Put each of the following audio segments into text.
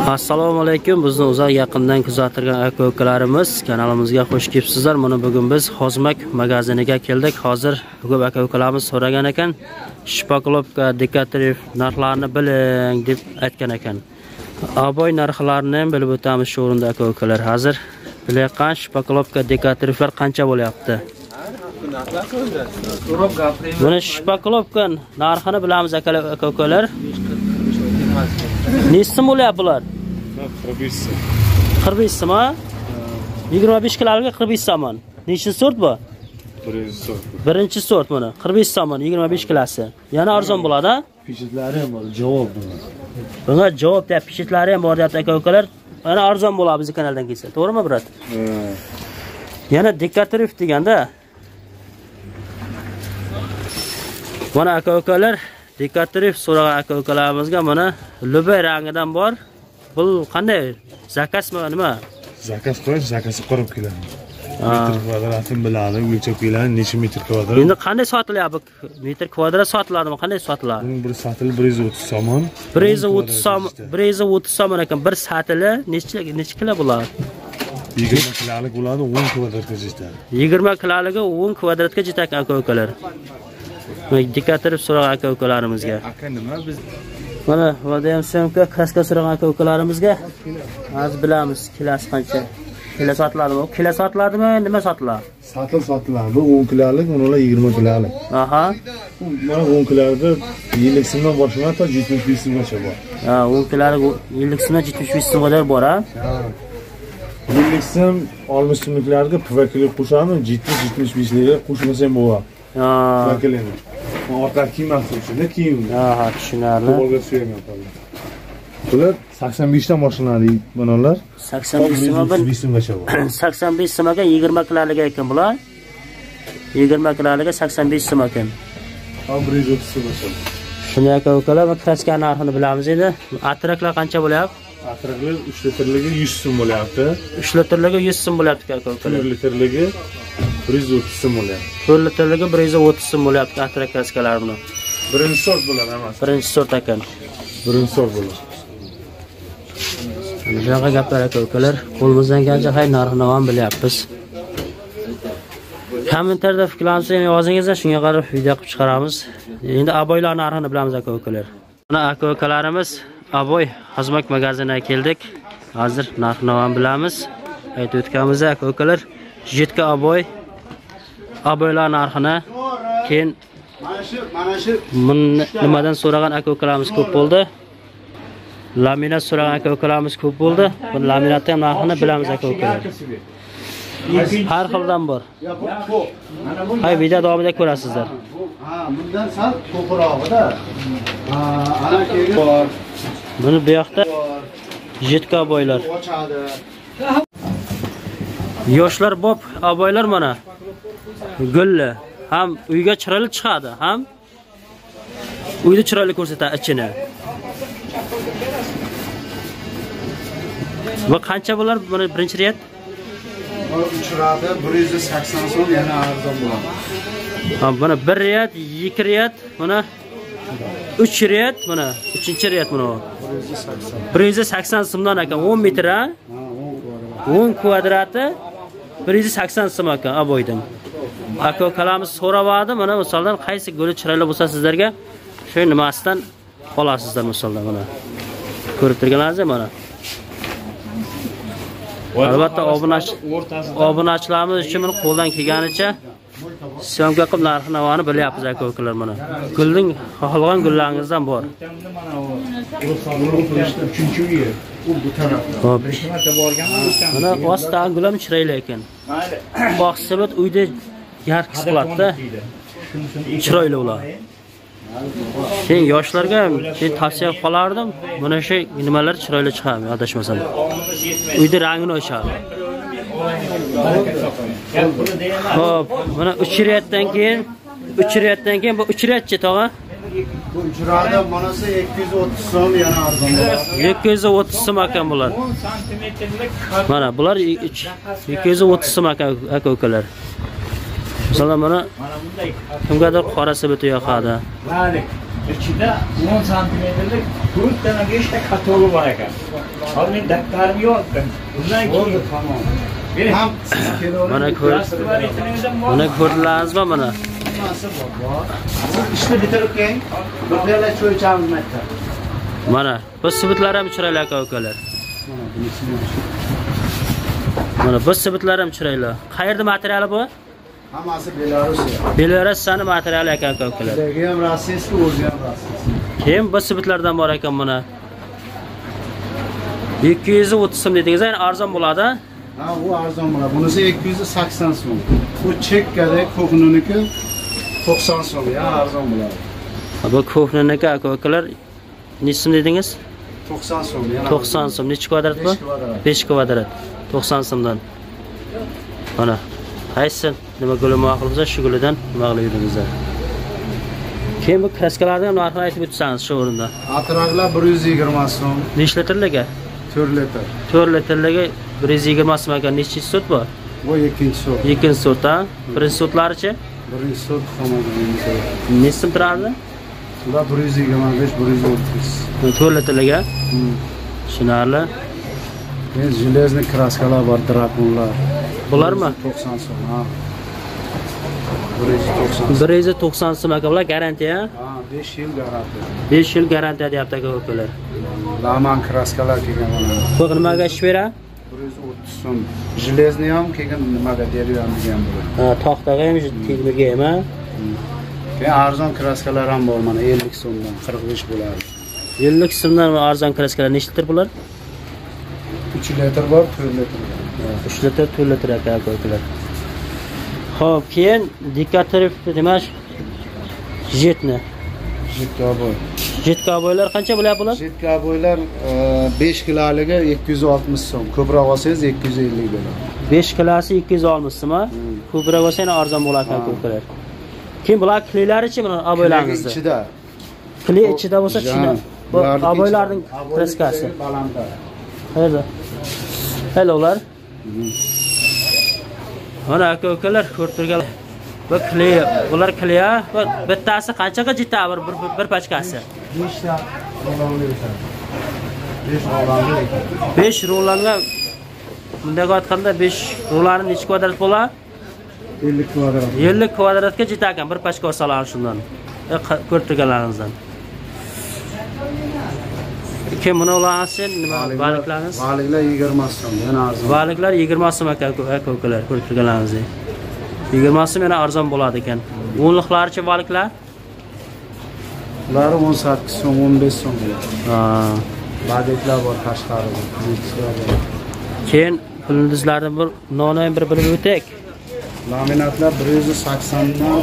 Assalomu alaykum. Bizni uzoq yaqindan kuzattirgan aka-ukalarimiz kanalimizga xush kelibsizlar. Mana bugun biz Hozmak magaziniga keldik. Hozir ko'p aka-ukalarimiz so'ragan ekan, shpakolovka, dekorativ narxlarini biling deb aytgan ekan. Aboy narxlarini ham bilib o'tamiz shu o'rinda aka-ukalar. Hozir bilayotgan shpakolovka, dekorativlar qancha bo'lyapti? Mana shpakolovka narxini bilamiz aka-ukalar. Nechta bo'lyapti bular? 45 so'm. 25 kiloga 45 so'm. Nechinchi sort bu? Birinchi sort mana. 45 so'm, 25 kilosi. Yana arzon bo'ladi-a? Pishitlari ham bor, javob buni. Bunga javob deb pishitlari ham bor deyapti aka-ukalar. Yana arzon bo'ladi bizning kanaldan kelsa. To'g'rimi, brat? Yana dekorativ deganda. Mana aka-ukalar dekorativ so'ragan aka-ukalarimizga mana lubay rangidan bor. Bu qanday? Zakasmi nima? Zakas qo'yish, zakasi qurib keladi. Metr kvadratini biladi, o'lchab keladi, necha metr kvadrat. Endi qanday sotilyapti? Metr kvadrat sotiladimi? Qanday sotiladi? Buning bir satili 130 so'm. 130 so'm, 130 so'm ekan. Bir satili necha kilo bo'ladi? 20 kilolik bo'ladi, 10 kvadratga yetadi. 20 kiloliga 10 kvadratga yetadi aka-ukalar. Dekorativ so'ragan aka-ukalarimizga. Aka nima biz mana vodayam syomka kraska so'ragan aka-ukalarimizga hozir bilamiz kilosi qancha. Kilo sotiladimi? Kilo sotiladimi? Nima sotiladi? Sotiladi. Bu 10 kilolik, bular 20 kilolik. Aha. Mana 10 kilolarda yillik so'mdan boshlanadi, to 75 so'mgacha bor. Ha, 10 kilolik yillik so'mdan 75 so'mga qadar bor, ha? Yillik so'm 60 so'mliklarga puvaklik qo'shamiz, 70-75 liga qo'shmasa ham bo'ladi. Ha. Puvaklikni. Orqa kiymasi uchun kiyim. Aha, tushunarli. Qo'lga suyam qoldi. Bular 85 dan boshlanadi bunalar. 85 so'mgacha bor. 85 so'mga 20 kilolik ekan bular. 20 kilolik 85 so'm ekan. 130 so'mgacha. Shunday aka-ukalar, va kraska narxini bilamiz endi. Atraklar qancha bo'lyapti? Atraklar 3 litrligi 100 so'm bo'lyapti. 3 litrligi 100 so'm bo'lyapti aka-ukalar. 4 litrligi 130 so'm bo'lyapti. 4 litrligi 130 so'm bo'lyapti atrak kraskalar buni. Birinchi sort bo'ladi hammasi. Birinchi sort ekan. Birinchi sort bo'ladi. Bunaqa gaplar aka-ukalar, qo'limizdan kelgancha hay narxini ham bilyapmiz. Kommentarda fikrlaringizni ham yozingizlar, shunga qarab video qilib chiqaramiz. Endi aboylar narxini bilamiz aka-ukalar. Mana aka-ukalarimiz Aboy Hozmak magaziniga keldik. Hozir narxini ham bilamiz. Aytib o'tganimiz aka-ukalar, jetka aboylar narxini keyin nimadan so'ragan aka-ukalarimiz ko'p bo'ldi. Laminat so'ragan aka-ukalarimiz ko'p bo'ldi. Bu laminatning narxini bilamiz aka-ukalar. Har xildan bor. Hay video davomida ko'rasizlar. Bundan sal ko'prog'ida. Ana keyin bor. Buni bu yoqda jetka aboylar. Yoshlar bob aboylar mana. Gulli ham uyga chiroyli chiqadi, ham uyda chiroyli ko'rsatadi ichini. Va qancha bo'lar buni birinchi riyat? Uchradi 180 so'm, yana arzon bo'ladi. Ha, mana 1 riyat, 2 riyat, mana 3 riyat, mana 3-chi riyat mana. 180 so'mdan ekan, 10 metr ha? 10 kvadrati 180 so'm ekan aboydan. Aka-ukalarimiz so'rabadi, mana misoldan qaysi guli chiroyli bo'lsa sizlarga shu nimasidan olasizlar misoldan mana. Ko'rib turganlaringiz mana. Albatta obunachilarimiz uchun men qo'ldan kelganicha syomka qilib narxini bilyapmiz aka-ukalar mana. Gulning xohlagan gullaringizdan bor. Bu tarafda. Hop. Mana ostdan gulam chiroyli ekan. Boqsibit uyda yarqis qiladi-da. Chiroyli ular. Keyin yoshlarga tavsiya qolardim. Mana shu nimalar chiroyli chiqadi, adashmasam. Uyda rangini ochadi. Hop, mana 3 riyatdan keyin bu 3 riyatchi tog'a. Bu ijroda manasi 230 so'm, yana arzon bo'ladi. 230 so'm ekan bular. Mana bular 230 so'm aka-ukalar. Masalan mana kimgadir qorasi biti yoqadi. ichida 10 santimetrlik 4 ta 5 ta katalogi bor ekan. Hozir men daftarimga yozdim. Bundan keyin tamam. Ham Mana ko'rdilaringizmi mana? İşte bitirib keyin. Birgalar cho'ychamiz maktab. Mana bu sibitlar ham chiroyli aka-ukalar. Mana bu sibitlar ham chiroyli. Qayerda materiali bu? Hammasi Belarusya. Belarusning materiali aka-ukalar. Bizga ham rossiyskiy, o'zi ham rossiyskiy. Keyin bu sibitlardan bor ekan mana. 230 so'm dedingiz, ya'ni arzon bo'ladi. Ha, bu arzon bo'ladi. Bunisi 280 so'm. Bu chekkada ko'hnuniki 90 so'm, ya arzon bo'ladi. Bu ko'hnuniki aka-ukalar necha so'm dedingiz? 90 so'm, ya. 90 so'm. Necha kvadrat bu? 5 kvadrat. 90 so'mdan. Mana. Qaysi nima guli ma'qul bo'lsa, shu gulidan nima qilib yurdingizlar. Keyin bu kraskalarni ham narxini aytib o'tsangiz shu o'rinda. Atraqlar 120 so'm. Necha litrligi? 4 litr. 4 litrligi 120 so'm ekan. Necha sut bu? Bu ikkinchi sort. Ikkinchi sort, ha? Birinchi sortlarichi? Birinchi sort xomodagi. Necha so'm turardi? Ular 125, 130. 4 litrligi. Tushunarli. Men железный kraskalar bor, drakonlar. Bularmi? 90 so'm, ha. 190. 190 so'm aka, bular garantiya? Ha, 5 yil garantiya. 5 yil garantiya deyapti aka-ukalar. Laman kraskalar kelgan mana. Bu nimaga ish beradi? 130 so'm. Железный ham kelgan nimaga deryapti degan bu. Ha, toxtaga ham, temirga ham, ha? Keyin arzon kraskalar ham bor mana 50 so'mdan 45 bo'ladi. 50 so'mdan arzon kraskalar necha litr bular? 3 litr bor, 4 litr bor. 3 litr, 4 litr aka-ukalar. Xo'p, keyin dekorativ demak jetni. Jitka boy. Jetka boylar qancha bo'lyapti bular? Jitka boylar 5 kiloligi 260 so'm. Ko'proq olsangiz 250 bo'ladi. 5 kilosi 260 so'm, ko'proq olsa yana arzon bo'ladi aka-ukalar. Keyin bular klilarichi mana aboylaringizda? Ichida. Kli ichida bo'lsa tushunadi. Bu aboylarning kraskasi. Balanda. Qayerda? Hello ular. Mana aka-ukalar ko'rib turgan. Bu kli, bular kli, va bittasi qanchaga yetadi bir pachkasi? 5 ta rolanga yetadi. 5 rolanga yetadi. 5 rolanga bunday aytganda 5 rolani necha kvadrat bo'ladi? 50 kvadrat. 50 kvadratga yetar ekan bir pachka olsalar shundan. Ko'rib turganlaringizdan. Kim buni olasiz? Nima baliklaringiz? Baliklar 20 so'm, yana arzon. Baliklar 20 so'm aka-ukalar ko'rib turganlaringizdek. 20 so'm yana arzon bo'ladi ekan. O'nliqlarchi baliklar? Ular 18 so'm, 15 so'm bo'ladi. Ha. Baliklar bor tashqarida. Keyin pulindizlarni bir noni bir bilib o'tak. Laminatlar 180 dan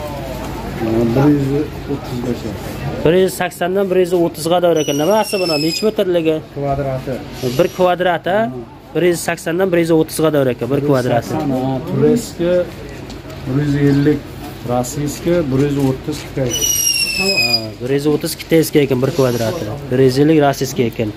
135 ga. 180 dan 130 ga davr ekan. Nimasi buni? Necha metrligi? Kvadrati. 1 kvadrat, 180 dan 130 ga davr ekan, 1 kvadrati. Tureski 150, rossiyskiy 130 kitay. Ha, 130 kitayskiy ekan 1 kvadrati. 150 rossiyskiy ekan.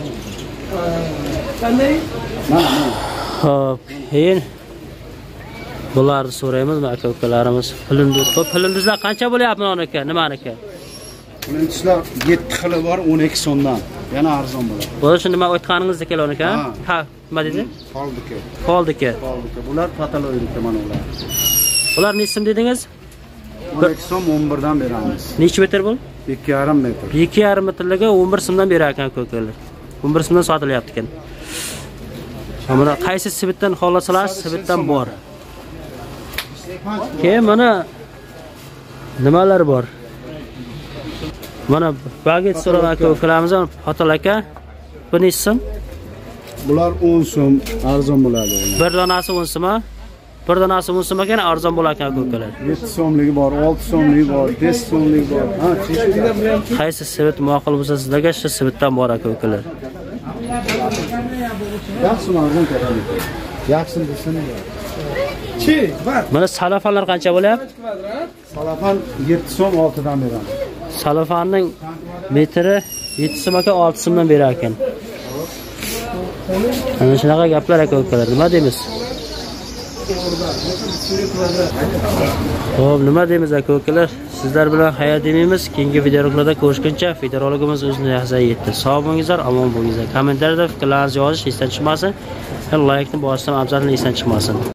Qanday? Xo'p, keyin bularni so'raymizmi aka-ukalarimiz? Pilindiz. Xo'p, pilindizlar qancha bo'lyapti meniki? Nimaniki? Pilindizlar 7 xili bor, 12 so'mdan. Yana arzon bo'ladi. Bu shunda nima aytganingizdek keloniki, ha? Nima dedi? Qoldiki. Qoldiki. Bular patologik mana ular. Bular necha so'm dedingiz? 12 so'm 11 dan beramiz. Necha metr bu? 2,5 metr. 2,5 metrligi 11 so'mdan berar ekan aka-ukalar. 11 so'mdan sotilyapti ekan. Mana qaysi sibitdan xohlasalar, sibitdan bor. Keyin mana nimalar bor? Mana baget so'rab aka-ukalarimiz Xotil aka. Bu necha so'm? Bular 10 so'm arzon bo'ladi. Bir donasi 10 so'm, bir donasi 10 so'm ekan arzon bo'lar ekan aka-ukalar. 7 so'mligi bor, 6 so'mligi bor, 5 so'mligi bor. Ha, chechida. Qaysi sibit ma'qul bo'lsa sizlarga shu sibitdan bor aka-ukalar. Yaxshi arzon ketadi. Yaxshi desin. Mana salafanlar qancha bo'lyapti? Salafan 7 so'm 6 dan beramiz. Salafanning metri 7 so'm aka 6 so'mdan berar ekan. Ana shunaqa gaplar aka-ukalar, nima deymiz? Xo'p, nima deymiz aka-ukalar? Sizlar bilan xayr demaymiz. Keyingi videoroliklarda ko'rishguncha videoroligimiz o'zini yaxshiga yetdi. Sog' bo'lingizlar, omon bo'lingizlar. Kommentariyada fikrlaringizni yozish esdan chiqmasin. Like ni bosishdan afzal esdan chiqmasin.